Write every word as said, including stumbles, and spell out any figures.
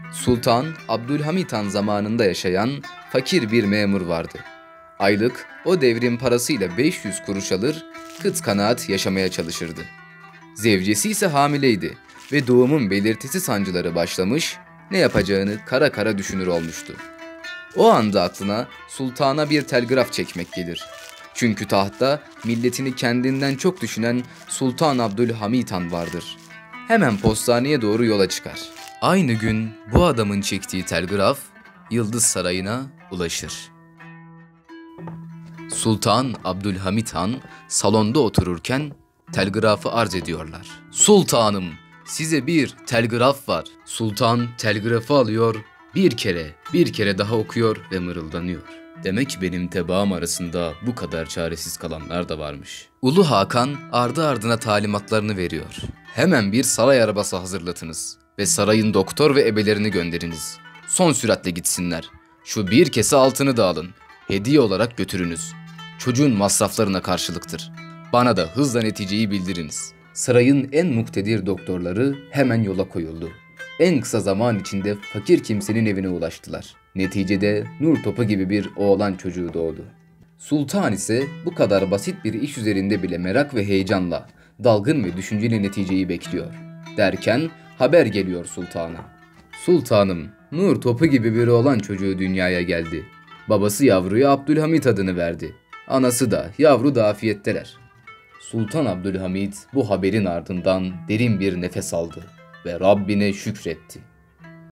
Sultan Abdülhamit Han zamanında yaşayan fakir bir memur vardı. Aylık o devrin parasıyla beş yüz kuruş alır, kıt kanaat yaşamaya çalışırdı. Zevcesi ise hamileydi ve doğumun belirtisi sancıları başlamış, ne yapacağını kara kara düşünür olmuştu. O anda aklına sultana bir telgraf çekmek gelir. Çünkü tahtta milletini kendinden çok düşünen Sultan Abdülhamit Han vardır. Hemen postaneye doğru yola çıkar. Aynı gün bu adamın çektiği telgraf Yıldız Sarayı'na ulaşır. Sultan Abdülhamit Han salonda otururken telgrafı arz ediyorlar. Sultanım, size bir telgraf var. Sultan telgrafı alıyor, bir kere, bir kere daha okuyor ve mırıldanıyor. Demek benim tebaam arasında bu kadar çaresiz kalanlar da varmış. Ulu Hakan ardı ardına talimatlarını veriyor. Hemen bir saray arabası hazırlatınız ve sarayın doktor ve ebelerini gönderiniz. Son süratle gitsinler. Şu bir kese altını da alın. Hediye olarak götürünüz. Çocuğun masraflarına karşılıktır. Bana da hızla neticeyi bildiriniz. Sarayın en muktedir doktorları hemen yola koyuldu. En kısa zaman içinde fakir kimsenin evine ulaştılar. Neticede nur topu gibi bir oğlan çocuğu doğdu. Sultan ise bu kadar basit bir iş üzerinde bile merak ve heyecanla, dalgın ve düşünceli neticeyi bekliyor. Derken haber geliyor sultana. Sultanım, nur topu gibi bir oğlan çocuğu dünyaya geldi. Babası yavruya Abdülhamit adını verdi. Anası da, yavru da afiyetteler. Sultan Abdülhamit bu haberin ardından derin bir nefes aldı ve Rabbine şükretti.